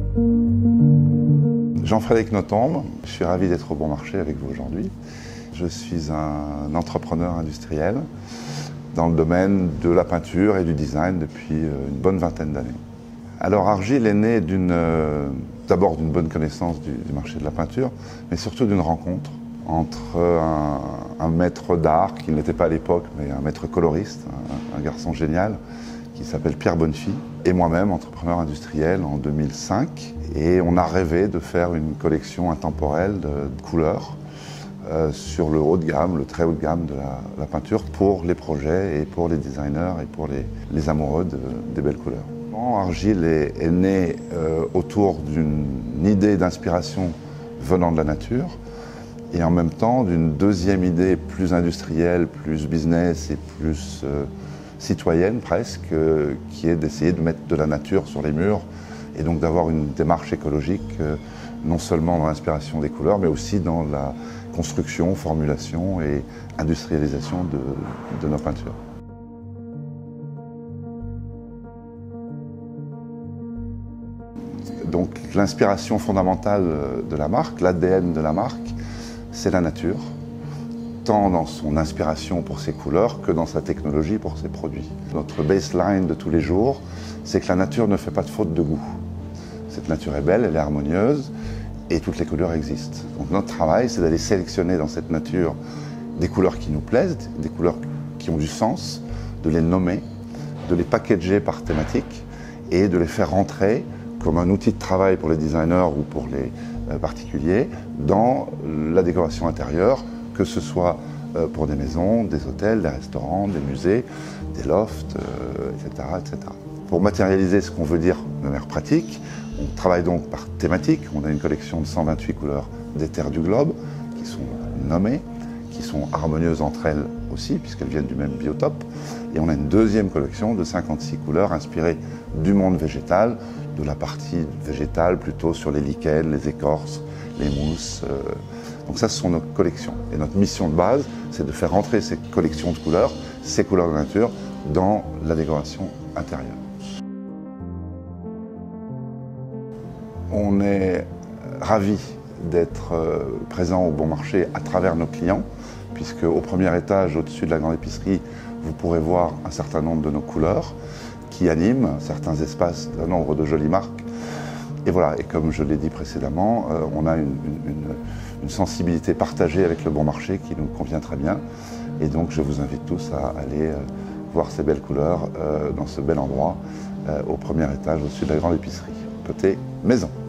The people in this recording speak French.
Jean-Frédéric Nothomb, je suis ravi d'être au Bon Marché avec vous aujourd'hui. Je suis un entrepreneur industriel dans le domaine de la peinture et du design depuis une bonne vingtaine d'années. Alors Argile est né d'abord d'une bonne connaissance du marché de la peinture, mais surtout d'une rencontre entre un maître d'art, qui n'était pas à l'époque, mais un maître coloriste, un garçon génial, qui s'appelle Pierre Bonnefille, et moi-même, entrepreneur industriel en 2005. Et on a rêvé de faire une collection intemporelle de couleurs sur le haut de gamme, le très haut de gamme de la peinture pour les projets et pour les designers et pour les amoureux des belles couleurs. Argile est né autour d'une idée d'inspiration venant de la nature et en même temps d'une deuxième idée plus industrielle, plus business et plus citoyenne presque, qui est d'essayer de mettre de la nature sur les murs et donc d'avoir une démarche écologique non seulement dans l'inspiration des couleurs mais aussi dans la construction, formulation et industrialisation de nos peintures. Donc l'inspiration fondamentale de la marque, l'ADN de la marque, c'est la nature, tant dans son inspiration pour ses couleurs que dans sa technologie pour ses produits. Notre baseline de tous les jours, c'est que la nature ne fait pas de faute de goût. Cette nature est belle, elle est harmonieuse et toutes les couleurs existent. Donc notre travail, c'est d'aller sélectionner dans cette nature des couleurs qui nous plaisent, des couleurs qui ont du sens, de les nommer, de les packager par thématique et de les faire rentrer comme un outil de travail pour les designers ou pour les particuliers dans la décoration intérieure, que ce soit pour des maisons, des hôtels, des restaurants, des musées, des lofts, etc., etc. Pour matérialiser ce qu'on veut dire de manière pratique, on travaille donc par thématique. On a une collection de 128 couleurs des terres du globe qui sont nommées, qui sont harmonieuses entre elles aussi, puisqu'elles viennent du même biotope. Et on a une deuxième collection de 56 couleurs inspirées du monde végétal, de la partie végétale plutôt sur les lichens, les écorces, les mousses. Donc ça, ce sont nos collections. Et notre mission de base, c'est de faire rentrer ces collections de couleurs, ces couleurs de nature, dans la décoration intérieure. On est ravis d'être présent au Bon Marché à travers nos clients, puisque au premier étage, au-dessus de la grande épicerie, vous pourrez voir un certain nombre de nos couleurs qui animent certains espaces d'un nombre de jolies marques. Et voilà, et comme je l'ai dit précédemment, on a une sensibilité partagée avec le Bon Marché qui nous convient très bien. Et donc je vous invite tous à aller voir ces belles couleurs dans ce bel endroit au premier étage au-dessus de la grande épicerie, côté maison.